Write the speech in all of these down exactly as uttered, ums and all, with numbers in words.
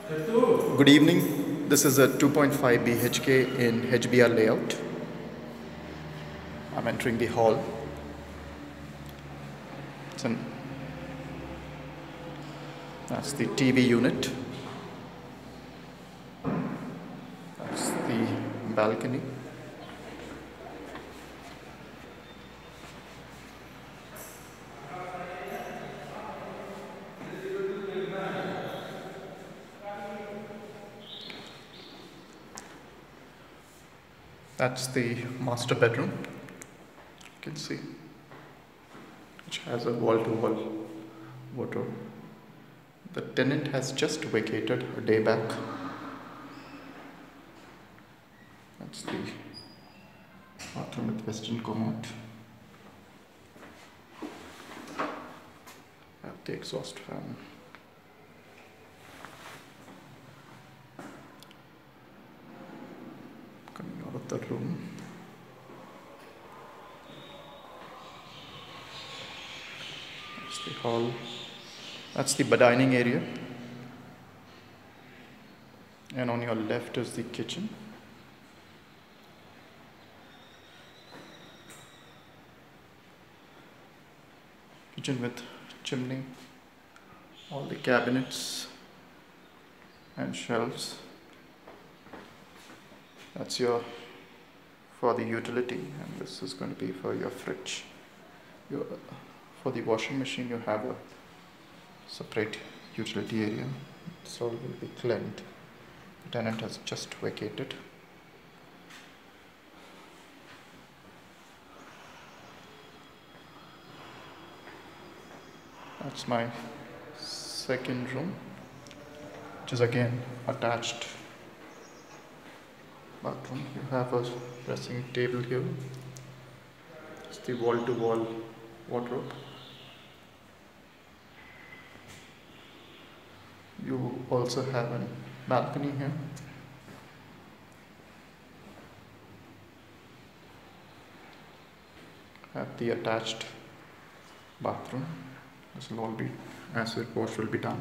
Good evening. This is a two point five B H K in H B R layout. I'm entering the hall. It's an, that's the T V unit. That's the balcony. That's the master bedroom. You can see, which has a wall-to-wall wardrobe. The tenant has just vacated a day back. That's the bathroom with western commode. Have the exhaust fan. Coming out of the room. That's the hall. That's the dining area. And on your left is the kitchen. Kitchen with chimney, all the cabinets and shelves. That's your for the utility, and this is going to be for your fridge. Your, for the washing machine, you have a separate utility area. This all will be cleaned. The tenant has just vacated. That's my second room, which is again attached bathroom. You have a dressing table here. It's the wall-to-wall wardrobe. You also have a balcony here. Have the attached bathroom. This will all be acid wash will be done.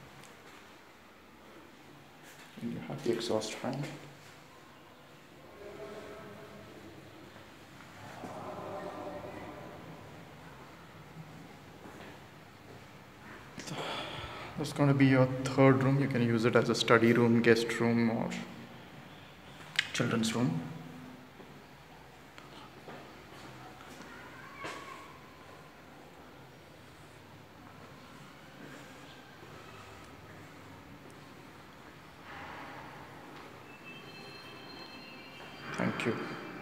And you have the exhaust fan. This is going to be your third room. You can use it as a study room, guest room, or children's room. Thank you.